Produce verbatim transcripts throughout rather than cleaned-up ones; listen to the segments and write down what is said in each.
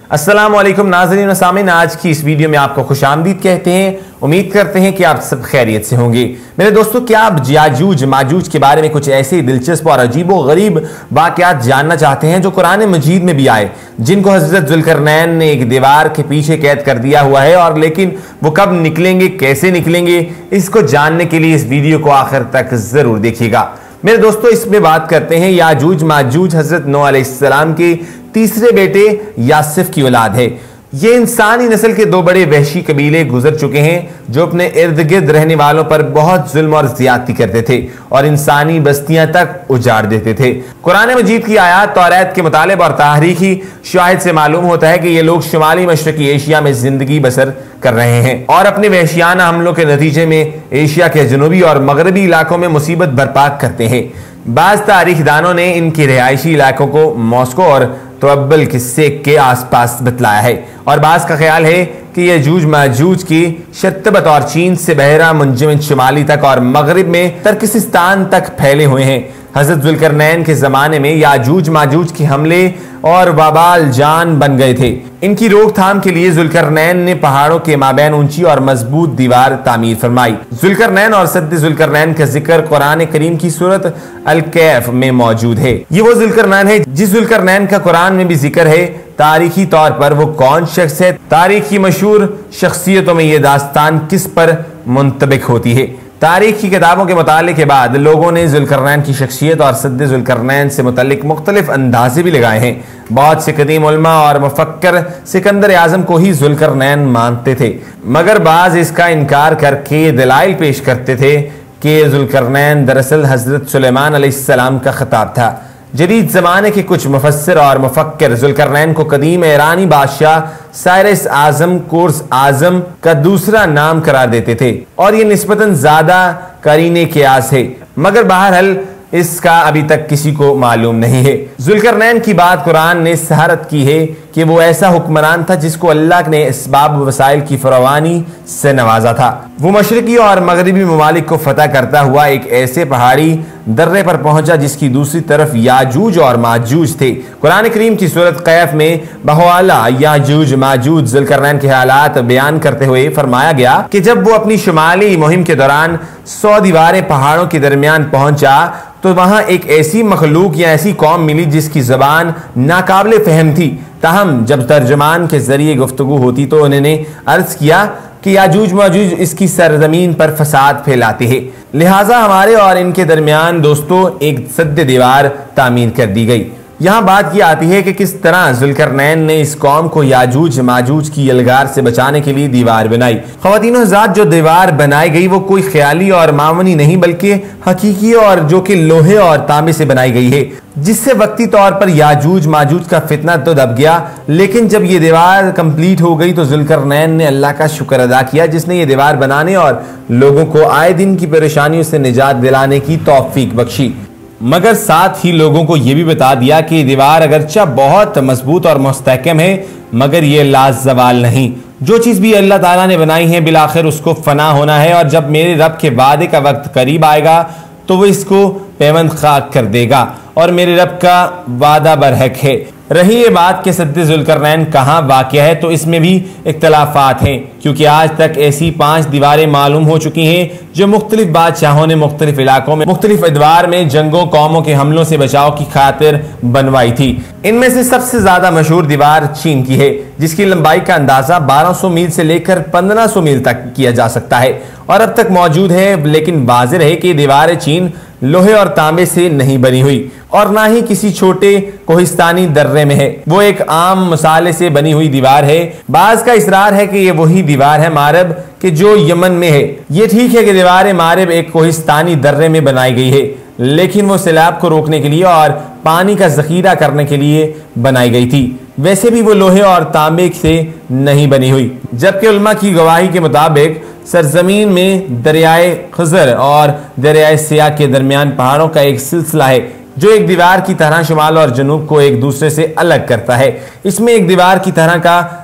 अस्सलाम वालेकुम नाज़रीन व सामीन, आज की इस वीडियो में आपको खुशामदीद कहते हैं। उम्मीद करते हैं कि आप सब खैरियत से होंगे। मेरे दोस्तों, क्या आप याजूज माजूज के बारे में कुछ ऐसे दिलचस्प और अजीबो गरीब वाक़यात जानना चाहते हैं जो कुरान मजीद में भी आए, जिनको हज़रत ज़ुल्करनैन ने एक दीवार के पीछे कैद कर दिया हुआ है, और लेकिन वो कब निकलेंगे, कैसे निकलेंगे, इसको जानने के लिए इस वीडियो को आखिर तक जरूर देखिएगा। मेरे दोस्तों, इसमें बात करते हैं याजूज माजूज हज़रत नूह अलैहिस्सलाम के तीसरे बेटे यासिफ की औलाद है। ये इंसानी नस्ल के दो बड़े वहशी कबीले गुजर चुके हैं जो अपने इर्द गिर्द रहने वालों पर बहुत जुल्म और ज्यादती करते थे और इंसानी बस्तियां तक उजाड़ देते थे। कुरान मजीद की आयत तौरात के मुतालिब और तारीखी शाहिद से मालूम होता है कि ये लोग शुमाली मशरकी एशिया में जिंदगी बसर कर रहे हैं और अपने वहशियाना हमलों के नतीजे में एशिया के जनूबी और मगरबी इलाकों में मुसीबत बर्पा करते हैं। बाज़ तारीखदानों ने इनके रिहायशी इलाकों को मॉस्को और तोअब्बल किस्से के आसपास बतलाया है, और बाज़ का ख्याल है कि यजूज माजूज की शर्तबत और चीन से बहरा मुंजमन शुमाली तक और मगरिब में तर्किस्तान तक फैले हुए हैं। हज़रत ज़ुल्करनैन के ज़माने में याजूज माजूज के हमले और वबाल जान बन गए थे। इनकी रोकथाम के लिए ज़ुल्करनैन ने पहाड़ों के माबैन ऊंची और मजबूत दीवार तामीर फरमाई। ज़ुल्करनैन और सद्द ज़ुल्करनैन का जिक्र कुरान करीम की सूरत अल कैफ में मौजूद है। ये वो ज़ुल्करनैन है जिस ज़ुल्करनैन का कुरान में भी जिक्र है। तारीखी तौर पर वो कौन शख्स है? तारीख की मशहूर शख्सियतों में ये दास्तान किस पर मुंतबिक होती है? तारीख की किताबों के मुताले के बाद लोगों ने ज़ुल्करनैन की शख्सियत और सद्द ज़ुल्करनैन से मुतल्लिक मुख्तलिफ अंदाजे भी लगाए हैं। बहुत से कदीम उलमा और मुफक्कर सिकंदर आज़म को ही ज़ुल्करनैन मानते थे, मगर बाज़ इसका इनकार करके दलाइल पेश करते थे कि ज़ुल्करनैन दरअसल हज़रत सुलेमान अलैहिस्सलाम का खिताब था। जदीद ज़माने के कुछ मुफस्सिर और मुफक्किर ज़ुल्करनैन को कदीम ईरानी बादशाह साइरस आज़म कोर्स आज़म का दूसरा नाम करार देते थे, और ये निस्बतन ज़्यादा करीने क़यास है, मगर बहरहाल इसका अभी तक किसी को मालूम नहीं है। ज़ुल्करनैन की बात कुरान ने सहारत की है कि वो ऐसा हुक्मरान था जिसको अल्लाह ने इसबाब वसाइल की फरावानी से नवाजा था। वो मशरकी और मगरबी ममालिक को फतह करता हुआ एक ऐसे पहाड़ी दर्रे पर पहुंचा जिसकी दूसरी तरफ याजूज और माजूज थे। कुरान करीम की सूरत कैफ में बहवाला याजूज माजूज ज़ुल्करनैन के हालात बयान करते हुए फरमाया गया कि जब वो अपनी शुमाली मुहिम के दौरान सौ दीवारें पहाड़ों के दरमियान पहुंचा तो वहां एक ऐसी मखलूक या ऐसी कौम मिली जिसकी जबान नाकाबिले फहम थी। ताहम जब तर्जमान के जरिए गुफ्तगू होती तो उन्होंने अर्ज किया कि याजूज माजूज इसकी सरजमीन पर फसाद फैलाते हैं, लिहाजा हमारे और इनके दरमियान दोस्तों एक सद्द दीवार तामीर कर दी गई। यहाँ बात यह आती है कि किस तरह ज़ुल्करनैन ने इस कौम को याजूज माजूज की यलगार से बचाने के लिए दीवार बनाई। ख़वातीनो हज़रात, जो दीवार बनाई गई वो कोई ख्याली और मामूली नहीं बल्कि हकीकी और जो कि लोहे और तांबे से बनाई गई है, जिससे वक्ती तौर पर याजूज माजूज का फितना तो दब गया, लेकिन जब ये दीवार कंप्लीट हो गई तो ज़ुल्करनैन ने अल्लाह का शुक्र अदा किया जिसने ये दीवार बनाने और लोगों को आए दिन की परेशानियों से निजात दिलाने की तौफीक बख्शी, मगर साथ ही लोगों को यह भी बता दिया कि दीवार अगरचा बहुत मजबूत और मुस्तहकम है, मगर ये लाज़वाल नहीं। जो चीज़ भी अल्लाह ताला ने बनाई है बिलाखिर उसको फना होना है, और जब मेरे रब के वादे का वक्त करीब आएगा तो वो इसको पेवंद खाक कर देगा, और मेरे रब का वादा बरहक है। रही ये बात कि सद्द ज़ुल्करनैन कहाँ वाक़या है, तो इसमें भी इख्तलाफात हैं, क्योंकि आज तक ऐसी पांच दीवारें मालूम हो चुकी हैं जो मुख्तलिफ बादशाहों ने मुख्तलिफ इलाकों में मुख्तलिफ अदवार में जंगों कौमों के हमलों से बचाव की खातिर बनवाई थी। इनमें से सबसे ज्यादा मशहूर दीवार चीन की है, जिसकी लंबाई का अंदाजा बारह सौ मील से लेकर पंद्रह सौ मील तक किया जा सकता है और अब तक मौजूद है, लेकिन वाज़ेह है कि दीवार चीन लोहे और तांबे से नहीं बनी हुई और ना ही किसी छोटे कोहिस्तानी दर्रे में है। वो एक आम मसाले से बनी हुई दीवार है। बाज़ का इसरार है कि ये वही दीवार है मारब कि जो यमन में है। ये ठीक है कि दीवार मारब एक कोहिस्तानी दर्रे में बनाई गई है, लेकिन वो सैलाब को रोकने के लिए और पानी का जखीरा करने के लिए बनाई गई थी। वैसे भी वो लोहे और तांबे से नहीं बनी हुई, जबकि उलमा की गवाही के मुताबिक सरजमीन में दरियाए खज़र और दरियाए सिया के दरमियान पहाड़ों का एक सिलसिला है जो एक दीवार की तरह शुमाल और जनूब को एक दूसरे से अलग करता है। इसमें एक दीवार की तरह का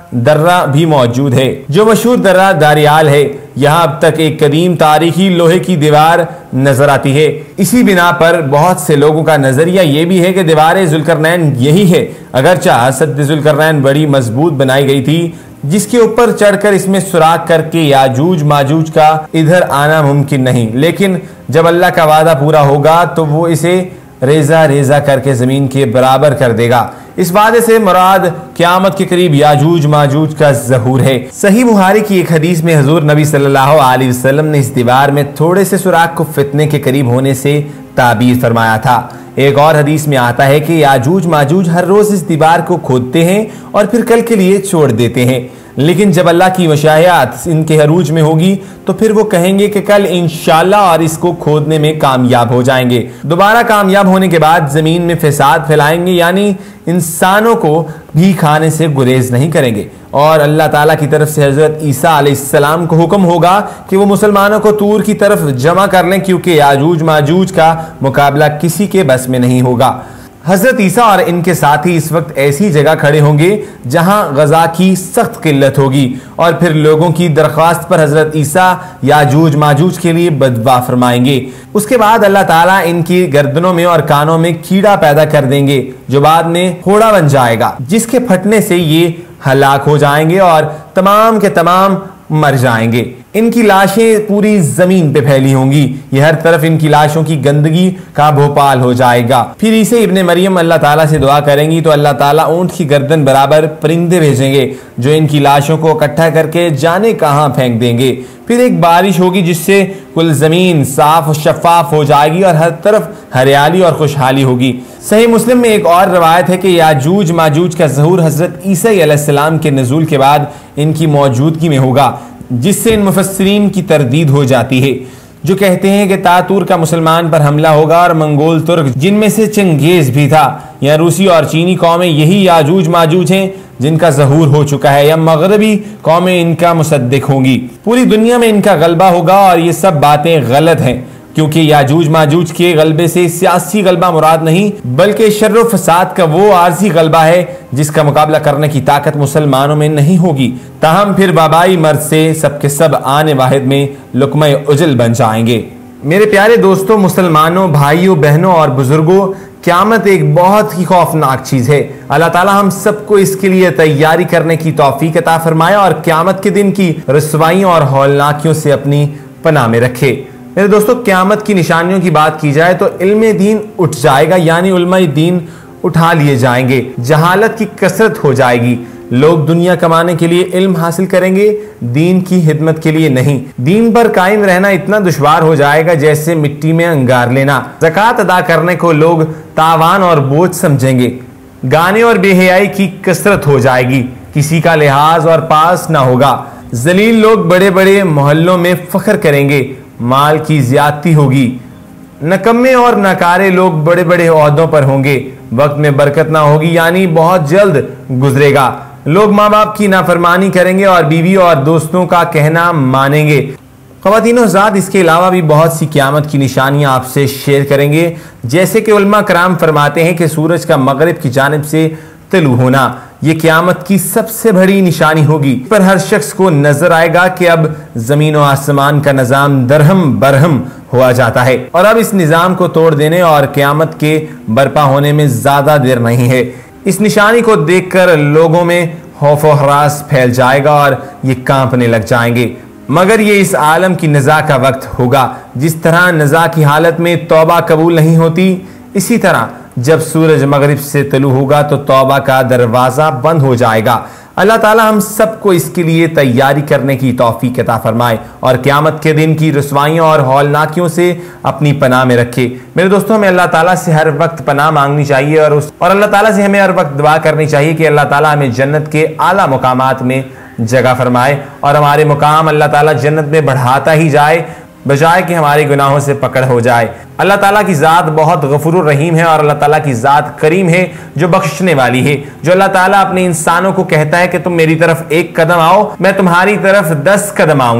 दर्रा भी मौजूद है, जो मशहूर दर्रा दारियाल है। यहाँ अब तक एक कदीम तारीखी लोहे की दीवार नजर आती है। इसी बिना पर बहुत से लोगों का नजरिया ये भी है कि दीवार जुल्करनैन यही है, अगरचे सद जुल्करनैन बड़ी मजबूत बनाई गई थी, जिसके ऊपर चढ़कर इसमें सुराख करके याजूज माजूज का इधर आना मुमकिन नहीं। लेकिन जब अल्लाह का वादा पूरा होगा तो वो इसे रेजा रेजा करके जमीन के बराबर कर देगा। इस वादे से मुराद क़यामत के करीब याजूज माजूज का ज़हूर है। सही बुखारी की एक हदीस में हुज़ूर नबी सल्लल्लाहु अलैहि वसल्लम ने इस दीवार में थोड़े से सुराख को फितने के करीब होने से ताबीर फरमाया था। एक और हदीस में आता है कि याजूज माजूज हर रोज इस दीवार को खोदते हैं और फिर कल के लिए छोड़ देते हैं, लेकिन जब अल्लाह की मशाहियात इनके अरूज में होगी तो फिर वो कहेंगे कि कल इंशाअल्लाह और इसको खोदने में कामयाब हो जाएंगे। दोबारा कामयाब होने के बाद जमीन में फसाद फैलाएंगे, यानी इंसानों को भी खाने से गुरेज नहीं करेंगे। और अल्लाह ताला की तरफ से हजरत ईसा अलैहिस्सलाम को हुक्म होगा कि वो मुसलमानों को तूर की तरफ जमा कर लें, क्योंकि याजूज माजूज का मुकाबला किसी के बस में नहीं होगा। हजरत ईसा और इनके साथी इस वक्त ऐसी जगह खड़े होंगे जहां गजा की सख्त किल्लत होगी, और फिर लोगों की दरख्वास्त पर हजरत ईसा याजूज माजूज के लिए बदवा फरमाएंगे। उसके बाद अल्लाह ताला इनकी गर्दनों में और कानों में कीड़ा पैदा कर देंगे, जो बाद में फोड़ा बन जाएगा, जिसके फटने से ये हलाक हो जाएंगे और तमाम के तमाम मर जाएंगे। इनकी लाशें पूरी जमीन पे फैली होंगी, ये हर तरफ इनकी लाशों की गंदगी का भोपाल हो जाएगा। फिर ईसा इब्ने मरियम अल्लाह ताला से दुआ करेंगी तो अल्लाह ताला ऊंट की गर्दन बराबर परिंदे भेजेंगे, जो इनकी लाशों को इकट्ठा करके जाने कहां फेंक देंगे। फिर एक बारिश होगी जिससे कुल जमीन साफ और शफाफ हो जाएगी और हर तरफ हरियाली और खुशहाली होगी। सही मुस्लिम में एक और रवायत है कि याजूज माजूज का ज़हूर हजरत ईसा अलैहिस्सलाम के नज़ूल के बाद इनकी मौजूदगी में होगा, जिससे इन मुफस्सिरीन की तरदीद हो जाती है, जो कहते हैं कि तातूर का मुसलमान पर हमला होगा और मंगोल तुर्क, जिनमें से चंगेज भी था, या रूसी और चीनी कौमें यही याजूज माजूज हैं जिनका ज़हूर हो चुका है, या मगरबी कौमें इनका मुसद्दिक होंगी। पूरी दुनिया में इनका गलबा होगा और ये सब बातें गलत हैं, क्योंकि याजूज माजूज के गलबे से सियासी गलबा मुराद नहीं, बल्कि शर्र फसाद का वो आर्जी गलबा है जिसका मुकाबला करने की ताकत मुसलमानों में नहीं होगी। ताहम फिर बाबाई मर्द से सबके सब आने वाहिद में लुकमा उजल बन जाएंगे। मेरे प्यारे दोस्तों, मुसलमानों, भाइयों, बहनों और बुजुर्गों, क़यामत एक बहुत ही खौफनाक चीज़ है। अल्लाह ताला हम सबको इसके लिए तैयारी करने की तौफीक अता फरमाए और क़यामत के दिन की रसवाइयों और हौलनाकियों से अपनी पनाह में रखे। मेरे दोस्तों, क़यामत की निशानियों की बात की जाए तो इल्म दीन उठ जाएगा, यानी उलमा दीन उठा लिए जाएंगे। जहालत की कसरत हो जाएगी। लोग दुनिया कमाने के लिए इल्म हासिल करेंगे, दीन की हिदमत के लिए नहीं। दीन पर कायम रहना इतना दुश्वार हो जाएगा जैसे मिट्टी में अंगार लेना। ज़कात अदा करने को लोग तावान और बोझ समझेंगे। गाने और बेहयाई की कसरत हो जाएगी, किसी का लिहाज और पास ना होगा। जलील लोग बड़े बड़े मोहल्लों में फख्र करेंगे, माल की ज्यादती होगी। नकम्मे और नकारे लोग बड़े बड़े ओहदों पर होंगे, वक्त में बरकत ना होगी, यानी बहुत जल्द गुजरेगा। लोग माँ बाप की नाफरमानी करेंगे और बीवी और दोस्तों का कहना मानेंगे। ख़वातीन हज़रात, इसके अलावा भी बहुत सी क़यामत की निशानियां आपसे शेयर करेंगे, जैसे कि उलमा कराम फरमाते हैं कि सूरज का मगरिब की जानिब से तलू होना ये क़यामत की सबसे बड़ी निशानी होगी। पर हर शख्स को नजर आएगा कि अब जमीन और आसमान का निज़ाम दरहम बरहम हुआ जाता है और अब इस निज़ाम को तोड़ देने और क़यामत के बर्पा होने में ज्यादा देर नहीं है। इस निशानी को देखकर लोगों में खौफ और हरास फैल जाएगा और ये कांपने लग जाएंगे। मगर ये इस आलम की नज़ा का वक्त होगा। जिस तरह नज़ा की हालत में तौबा कबूल नहीं होती, इसी तरह जब सूरज मगरिब से तलू होगा तो तौबा का दरवाज़ा बंद हो जाएगा। अल्लाह ताला हम सबको इसके लिए तैयारी करने की तौफीक अता फरमाए और क़यामत के दिन की रुसवाइयों और हौलनाकियों से अपनी पनाह में रखे। मेरे दोस्तों, हमें अल्लाह ताला से हर वक्त पनाह मांगनी चाहिए और उस और अल्लाह ताला से हमें हर वक्त दुआ करनी चाहिए कि अल्लाह ताला हमें जन्नत के आला मुकामात में जगह फरमाए और हमारे मुकाम अल्लाह ताला जन्नत में बढ़ाता ही जाए, बजाय कि हमारे गुनाहों से पकड़ हो जाए। अल्लाह ताला की ज़ात बहुत गफूरुर रहीम है और अल्लाह ताला की ज़ात करीम है, जो बख्शने वाली है। जो अल्लाह ताला अपने इंसानों को कहता है कि तुम मेरी तरफ एक कदम आओ, मैं तुम्हारी तरफ दस कदम आऊंगा।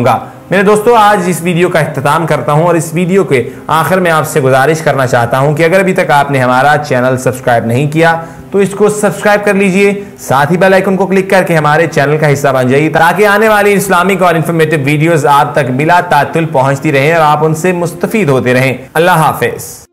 मेरे दोस्तों, आज इस वीडियो का इख्तिताम करता हूं और इस वीडियो के आखिर में आपसे गुजारिश करना चाहता हूं कि अगर अभी तक आपने हमारा चैनल सब्सक्राइब नहीं किया तो इसको सब्सक्राइब कर लीजिए, साथ ही बेल आइकन को क्लिक करके हमारे चैनल का हिस्सा बन जाइए ताकि आने वाली इस्लामिक और इन्फॉर्मेटिव वीडियोस आप तक बिला तातुल पहुंचती रहें और आप उनसे मुस्तफीद होते रहें। अल्लाह हाफिज।